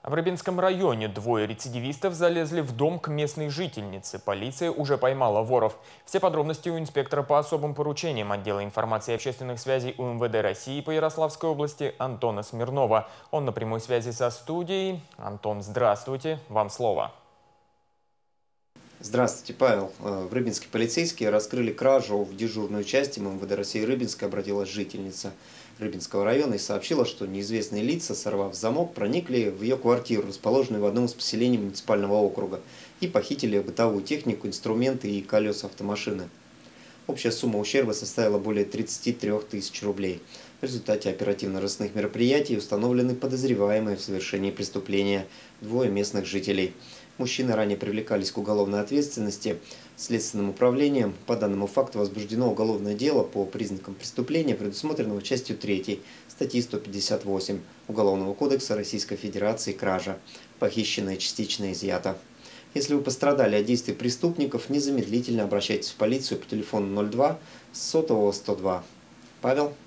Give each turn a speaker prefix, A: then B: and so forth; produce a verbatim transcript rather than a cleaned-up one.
A: В Рыбинском районе двое рецидивистов залезли в дом к местной жительнице. Полиция уже поймала воров. Все подробности у инспектора по особым поручениям отдела информации и общественных связей У Эм Вэ Дэ России по Ярославской области Антона Смирнова. Он на прямой связи со студией. Антон, здравствуйте. Вам слово.
B: Здравствуйте, Павел. В Рыбинске полицейские раскрыли кражу. В дежурную часть Эм Вэ Дэ России Рыбинска обратилась жительница Рыбинского района и сообщила, что неизвестные лица, сорвав замок, проникли в ее квартиру, расположенную в одном из поселений муниципального округа, и похитили бытовую технику, инструменты и колеса автомашины. Общая сумма ущерба составила более тридцати трёх тысяч рублей. В результате оперативно-розыскных мероприятий установлены подозреваемые в совершении преступления двое местных жителей. Мужчины ранее привлекались к уголовной ответственности Следственным управлением. По данному факту возбуждено уголовное дело по признакам преступления, предусмотренного частью третьей статьи сто пятьдесят восемь Уголовного кодекса Российской Федерации «Кража». Похищенное частично изъято. Если вы пострадали от действий преступников, незамедлительно обращайтесь в полицию по телефону ноль два с сотового сто два. Павел?